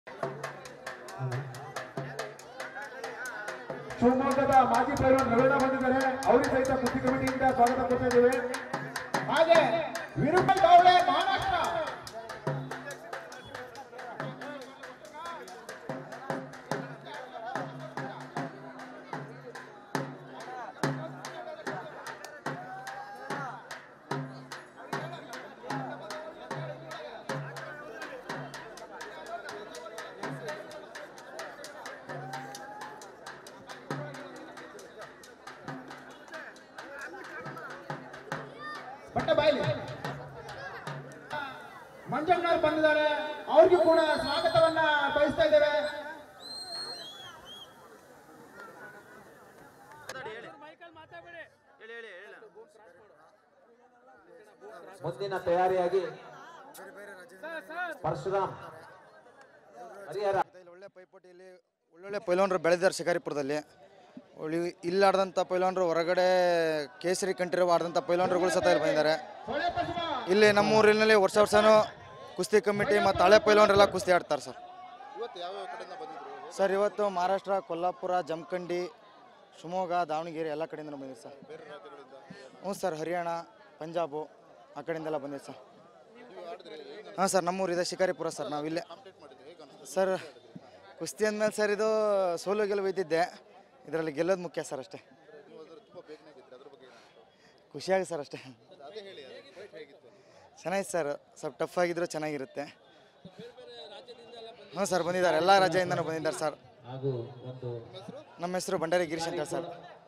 ಶಿವಮೊಗ್ಗದ ಮಾಜಿ ಪೈಲ್ವಾನ್ ರವೀಣ ಬಂದಿದ್ದಾರೆ. ಅವರಿಗೆ ಸಹಿತ ಕುಸ್ತಿ ಕಮಿಟಿಯಿಂದ ಸ್ವಾಗತ ಕೊಡ್ತಾ ಇದ್ದೇವೆ. ಹಾಗೆ ವಿರುಪಲ್ ದಾವಳೆ ಮಹಾರಾಷ್ಟ್ರ. ಬಟ್ಟೆ ಬಾಯಿಲಿ ಮಂಜಣ್ಣವ್ರು ಬಂದಿದ್ದಾರೆ. ಅವ್ರಿಗೂ ಕೂಡ ಸ್ವಾಗತವನ್ನ ಬಯಸ್ತಾ ಇದ್ದೇವೆ. ಮುಂದಿನ ತಯಾರಿಯಾಗಿ ಪರಶುರಾಮ್ ಹರಿಹರ. ಒಳ್ಳೆ ಪೈಪೋಟಿಯಲ್ಲಿ ಒಳ್ಳೊಳ್ಳೆ ಪೈಲ್ವಾನರು ಬೆಳೆದಿದ್ದಾರೆ ಶಿಕಾರಿಪುರದಲ್ಲಿ. ಇಲ್ಲಿ ಆಡಿದಂಥ ಪೈಲ್ವಾನರು ಹೊರಗಡೆ ಕೇಸರಿ ಕಂಟ್ರಿ ಆಡಿದಂಥ ಪೈಲ್ವಾನರುಗಳು ಸತ ಇಲ್ಲಿ ಬಂದಿದ್ದಾರೆ. ಇಲ್ಲಿ ನಮ್ಮೂರಿನಲ್ಲಿ ವರ್ಷನೂ ಕುಸ್ತಿ ಕಮಿಟಿ ಮತ್ತು ಹಳೆ ಪೈಲ್ವಾನರೆಲ್ಲ ಕುಸ್ತಿ ಆಡ್ತಾರೆ ಸರ್. ಸರ್ ಇವತ್ತು ಮಹಾರಾಷ್ಟ್ರ, ಕೊಲ್ಲಾಪುರ, ಜಮಖಂಡಿ, ಶಿವಮೊಗ್ಗ, ದಾವಣಗೆರೆ ಎಲ್ಲ ಕಡೆಯಿಂದ ಬಂದಿದೆ ಸರ್. ಹ್ಞೂ ಸರ್, ಹರಿಯಾಣ, ಪಂಜಾಬು ಆ ಕಡೆಯಿಂದೆಲ್ಲ ಬಂದಿದೆ ಸರ್. ಹಾಂ ಸರ್, ನಮ್ಮೂರಿದೆ ಶಿಕಾರಿಪುರ ಸರ್. ನಾವಿಲ್ಲೇ ಸರ್ ಕುಸ್ತಿ ಅಂದಮೇಲೆ ಸರ್ ಇದು ಸೋಲು ಗೆಲುವು ಇದ್ದಿದ್ದೆ. ಇದರಲ್ಲಿ ಗೆಲ್ಲೋದು ಮುಖ್ಯ ಸರ್, ಅಷ್ಟೇ. ಖುಷಿಯಾಗಿ ಸರ್, ಅಷ್ಟೇ. ಚೆನ್ನಾಗಿತ್ತು ಸರ್, ಸ್ವಲ್ಪ ಟಫ್ ಆಗಿದ್ರು ಚೆನ್ನಾಗಿರುತ್ತೆ. ಹ್ಞೂ ಸರ್ ಬಂದಿದ್ದಾರೆ, ಎಲ್ಲ ರಾಜ್ಯದಿಂದನೂ ಬಂದಿದ್ದಾರೆ ಸರ್. ನಮ್ಮ ಹೆಸರು ಬಂಡಾರಿ ಗಿರೀಶ್ ಅಂತ ಸರ್.